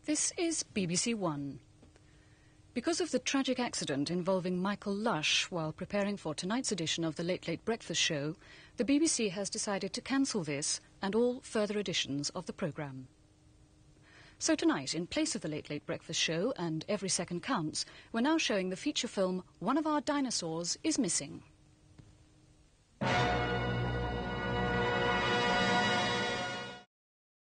This is BBC1. Because of the tragic accident involving Michael Lush while preparing for tonight's edition of the Late Late Breakfast Show, the BBC has decided to cancel this and all further editions of the programme. So tonight, in place of the Late Late Breakfast Show and Every Second Counts, we're now showing the feature film One of Our Dinosaurs is Missing.